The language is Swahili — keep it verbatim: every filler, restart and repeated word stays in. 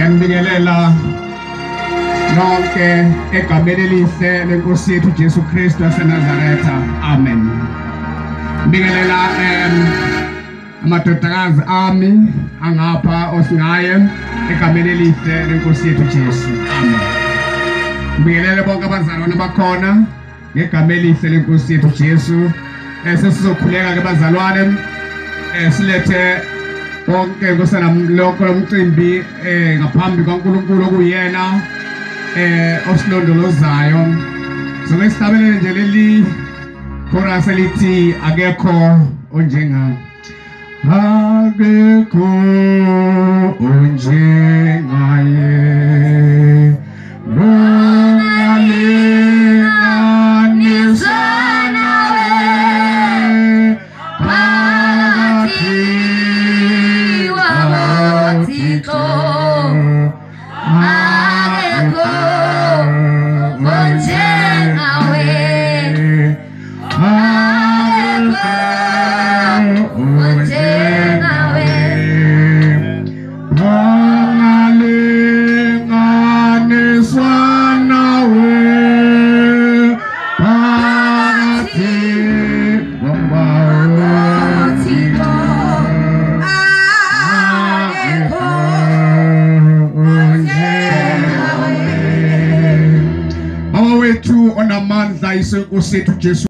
Ngibingelela nonke egameni elihle lenkosi yethu Jesu Kristu waseNazaretha. Amen. Ngibingelela amadodakazi ami angapha osingaye egameni elihle lenkosi yethu Jesu. Amen. Ngibingelela bonke abazalwane bakhona ngegameni elihle lenkosi yethu Jesu. Sesizokhuleka ke bazalwane, silethe bonke ngosanamloko lomcimbi eh ngaphambi kaNkulunkulu okuyena eh osilondolozayo. Sokwesihlabelele nje leli chorus elithi akekho onjenga, akekho onjengaye, onamandla isenkosi yethu Jesu.